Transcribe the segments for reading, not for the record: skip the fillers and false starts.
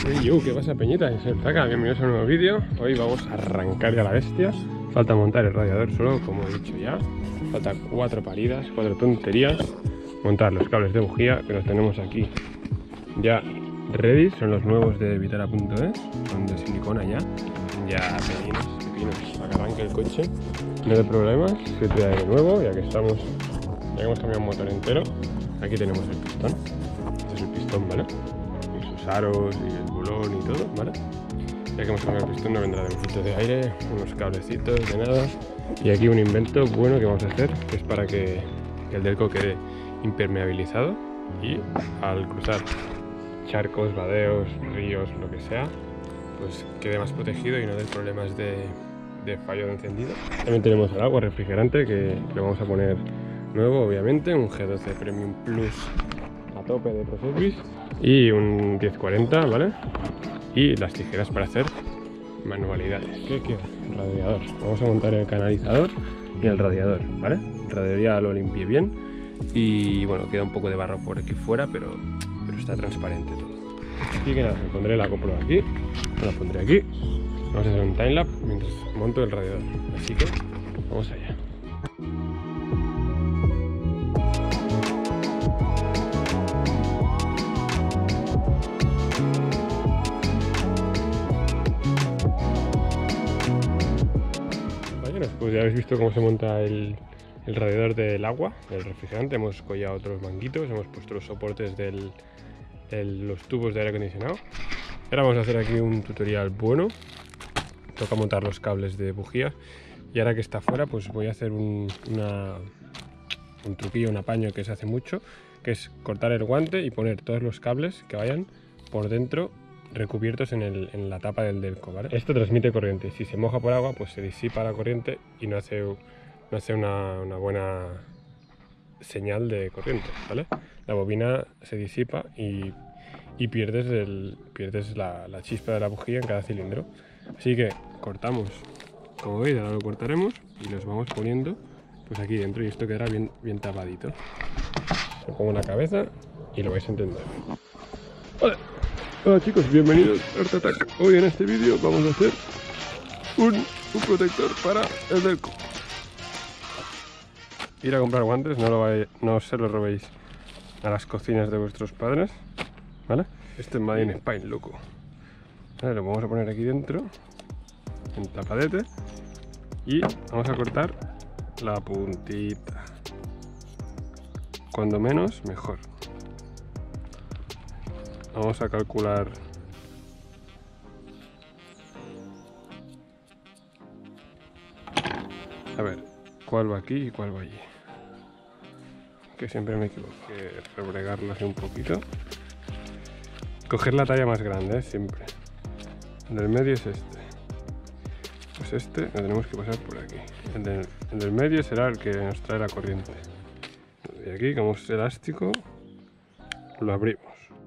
¿Qué pasa, peñita? Soy el Zaka, bienvenidos a un nuevo vídeo. Hoy vamos a arrancar ya la bestia. Falta montar el radiador solo, como he dicho ya. Falta 4 paridas, 4 tonterías. Montar los cables de bujía, que los tenemos aquí ya ready. Son los nuevos de Vitara.es, son de silicona ya pepinos, para que arranque el coche. No hay problemas, filtro de aire nuevo, ya que hemos cambiado un motor entero. Aquí tenemos el pistón. Este es el pistón, ¿vale? Y sus aros y el bulón y todo, ¿vale? Ya que hemos cambiado el pistón, no vendrá de un filtro de aire, unos cablecitos, de nada. Y aquí un invento bueno que vamos a hacer, que es para que el delco quede impermeabilizado y al cruzar charcos, vadeos, ríos, lo que sea, pues quede más protegido y no dé problemas de fallo de encendido. También tenemos el agua refrigerante que le vamos a poner nuevo, obviamente, un G12 Premium Plus a tope de ProService y un 1040, ¿vale? Y las tijeras para hacer manualidades. ¿Qué queda? El radiador. Vamos a montar el canalizador y el radiador, ¿vale? El radiador ya lo limpié bien y bueno, queda un poco de barro por aquí fuera, pero está transparente todo. Aquí que nada, me pondré la GoPro aquí, la pondré aquí. Vamos a hacer un timelapse mientras monto el radiador. Así que vamos allá. Pues ya habéis visto cómo se monta el radiador del agua, del refrigerante. Hemos collado otros manguitos, hemos puesto los soportes de los tubos de aire acondicionado. Ahora vamos a hacer aquí un tutorial bueno. Toca montar los cables de bujía. Y ahora que está fuera, pues voy a hacer un truquillo, un apaño que se hace mucho, que es cortar el guante y poner todos los cables que vayan por dentro recubiertos en la tapa del delco, ¿vale? Esto transmite corriente. Si se moja por agua, pues se disipa la corriente y no hace una buena señal de corriente, ¿vale? La bobina se disipa y pierdes la chispa de la bujía en cada cilindro. Así que cortamos, como veis, ahora lo cortaremos y los vamos poniendo pues aquí dentro y esto quedará bien tapadito. Le pongo la cabeza y lo vais a entender. Vale. Hola chicos, bienvenidos a Art Attack. Hoy en este vídeo vamos a hacer un protector para el delco. Ir a comprar guantes, no se los robéis a las cocinas de vuestros padres, ¿vale? Este es Made in Spain, loco. Vale, lo vamos a poner aquí dentro, en tapadete, y vamos a cortar la puntita. Cuando menos, mejor. Vamos a calcular a ver cuál va aquí y cuál va allí, que siempre me equivoco. Hay que rebregarlo así un poquito, coger la talla más grande, siempre. El del medio es este, pues este lo tenemos que pasar por aquí. El del medio será el que nos trae la corriente. Y aquí, como es elástico, lo abrimos.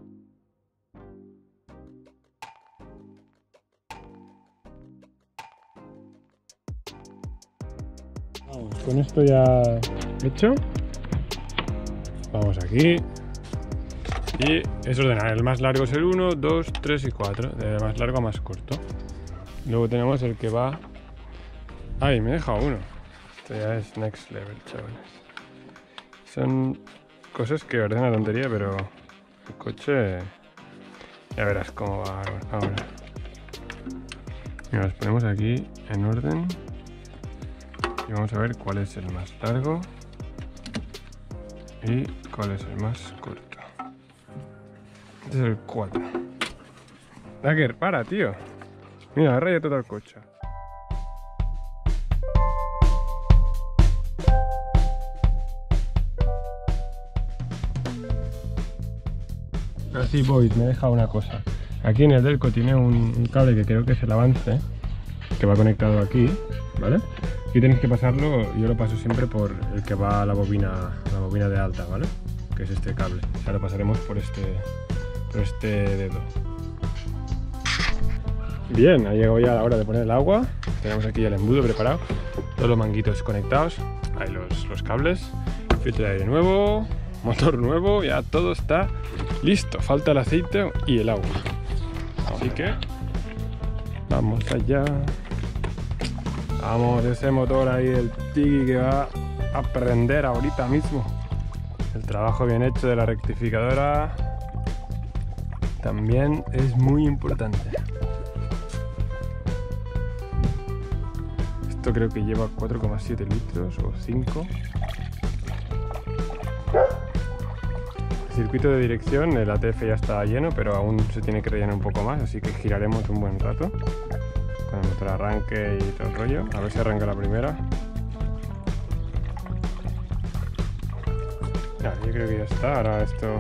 Con esto ya hecho, vamos aquí y es ordenar. El más largo es el 1, 2, 3 y 4, de más largo a más corto. Luego tenemos el que va... ¡Ay, me he dejado uno! Esto ya es next level, chavales. Son cosas que ordenan la tontería, pero el coche ya verás cómo va ahora. Mira, los ponemos aquí en orden. Y vamos a ver cuál es el más largo y cuál es el más corto. Este es el 4. Dagger, para, tío. Mira, raya todo el coche. Así, boys, me he dejado una cosa. Aquí en el delco tiene un cable que creo que es el avance, que va conectado aquí, ¿vale? Aquí tenéis que pasarlo, yo lo paso siempre por el que va a la bobina de alta, ¿vale? Que es este cable. O sea, lo pasaremos por este dedo. Bien, ha llegado ya la hora de poner el agua. Tenemos aquí el embudo preparado, todos los manguitos conectados, ahí los cables, filtro de aire nuevo, motor nuevo, ya todo está listo. Falta el aceite y el agua. Así que vamos allá. Vamos, ese motor ahí del Tiki que va a prender ahorita mismo. El trabajo bien hecho de la rectificadora también es muy importante. Esto creo que lleva 4,7 litros o 5. El circuito de dirección, el ATF ya está lleno, pero aún se tiene que rellenar un poco más, así que giraremos un buen rato con el motor arranque y todo el rollo. A ver si arranca la primera. Ya, yo creo que ya está. Ahora esto...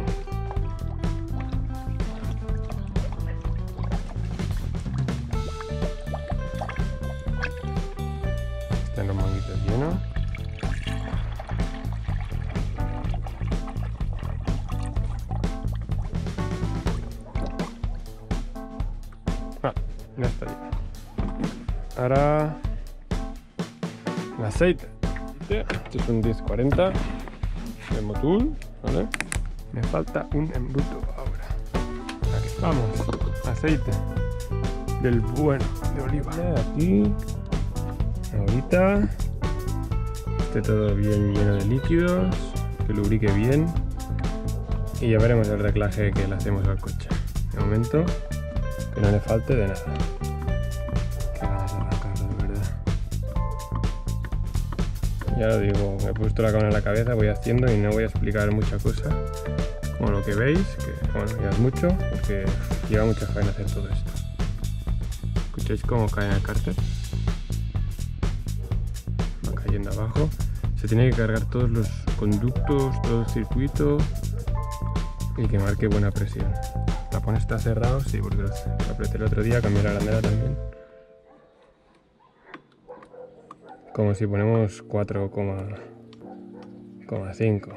están los manguitos llenos. Ya está ahí. Ahora el aceite. Esto es un 1040 de Motul, ¿vale? Me falta un embudo ahora. Aquí vamos, aceite del bueno de oliva. Aquí, ahorita, esté todo bien lleno de líquidos, que lubrique bien y ya veremos el reclaje que le hacemos al coche. De momento, que no le falte de nada. Qué ganas de arrancarlo, de verdad. Ya lo digo, me he puesto la cámara en la cabeza, voy haciendo y no voy a explicar mucha cosa. Como lo que veis, que bueno, ya es mucho, porque lleva mucha faena hacer todo esto. ¿Escucháis cómo cae en el cárter? Va cayendo abajo. Se tiene que cargar todos los conductos, todo el circuito y que marque buena presión. El tapón está cerrado, sí, porque lo apreté el otro día, cambié la arandela también. Como si ponemos 4,5.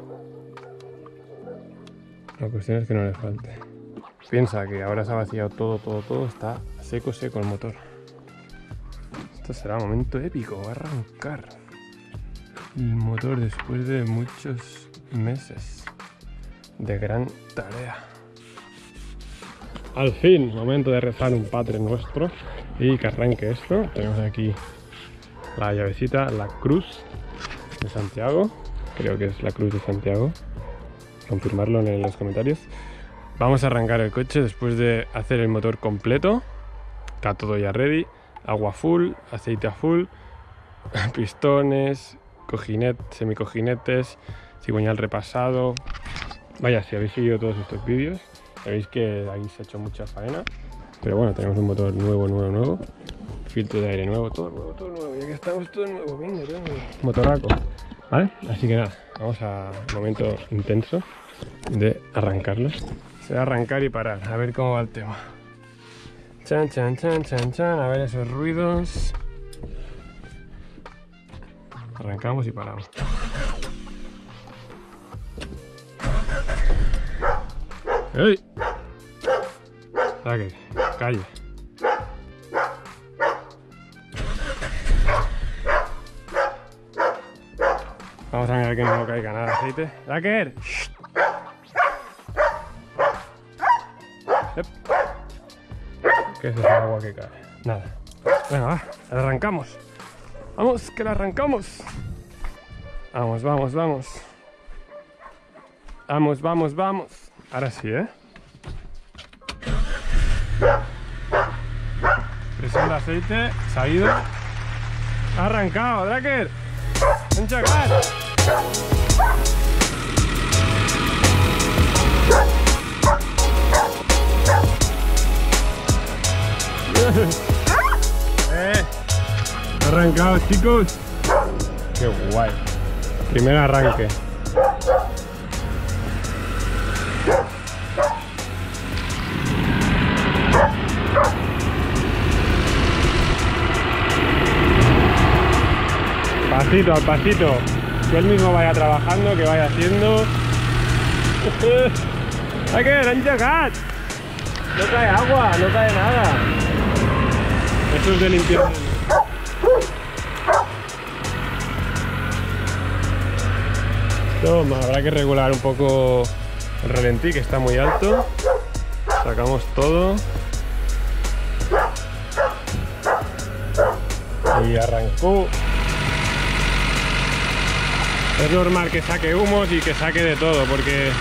La cuestión es que no le falte. Piensa que ahora se ha vaciado todo, está seco el motor. Esto será un momento épico, va a arrancar el motor después de muchos meses de gran tarea. Al fin, momento de rezar un Padre Nuestro y que arranque esto. Tenemos aquí la llavecita, la cruz de Santiago. Creo que es la cruz de Santiago. Confirmarlo en los comentarios. Vamos a arrancar el coche después de hacer el motor completo. Está todo ya ready. Agua full, aceite a full, pistones, semicojinetes, cigüeñal repasado. Vaya, si habéis seguido todos estos vídeos, sabéis que ahí se ha hecho mucha faena. Pero bueno, tenemos un motor nuevo. Filtro de aire nuevo, todo nuevo. Ya que estamos todo nuevo, venga, todo nuevo. Motoraco. ¿Vale? Así que nada, vamos a un momento intenso de arrancarlo. Se va a arrancar y parar, a ver cómo va el tema. Chan, a ver esos ruidos. Arrancamos y paramos. ¡Ey! Saque, calle. Vamos a mirar que no caiga nada de aceite. ¡Daker! ¿Qué es esa agua que cae? Nada. Venga, va, la arrancamos. Vamos, que la arrancamos. Vamos. Vamos. Ahora sí, ¿eh? Presión de aceite, se ha ido. Ha arrancado, Daker. ¡Un chacal! Arrancado, chicos. Qué guay. Primer arranque. Pasito al pasito. Que él mismo vaya trabajando, que vaya haciendo. ¡Hay que enchacar! No cae agua, no cae nada. Eso es de limpiar. Toma, habrá que regular un poco el ralentí, que está muy alto. Sacamos todo. Y arrancó. Es normal que saque humos y que saque de todo, porque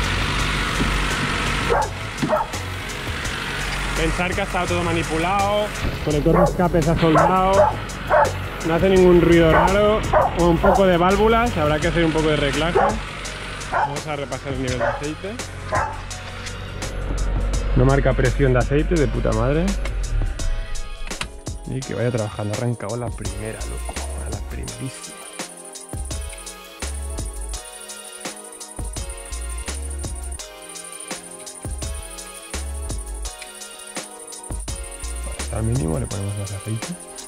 pensar que ha estado todo manipulado, conector de escape se ha soldado, no hace ningún ruido raro, o un poco de válvulas, habrá que hacer un poco de reclaje. Vamos a repasar el nivel de aceite. No marca presión de aceite, de puta madre. Y que vaya trabajando, arrancado la primera, loco, a la primerísima. Al mínimo le ponemos más aceite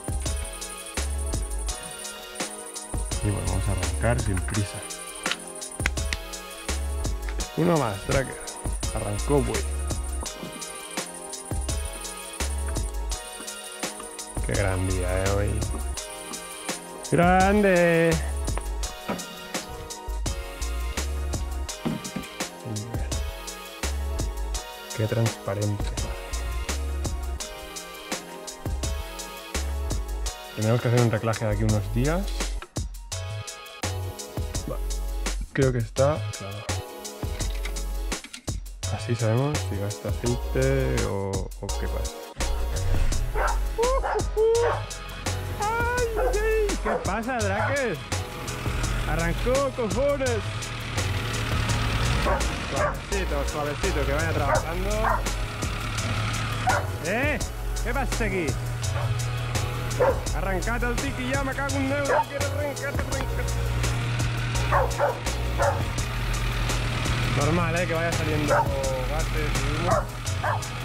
y bueno, vamos a arrancar sin prisa. Uno más, tracker. Arrancó, güey. Qué gran día hoy. ¡Grande! Qué transparente. Tenemos que hacer un reclaje de aquí unos días. Creo que está claro. Así sabemos si gasta aceite o qué pasa. ¡Ay! ¿Qué pasa, Draker? Arrancó, cojones. Suavecito, suavecito, que vaya trabajando. ¿Qué pasa aquí? Arrancate el tiki ya, me cago en un euro. Quiero arrancarte. Normal, que vaya saliendo gases y humo.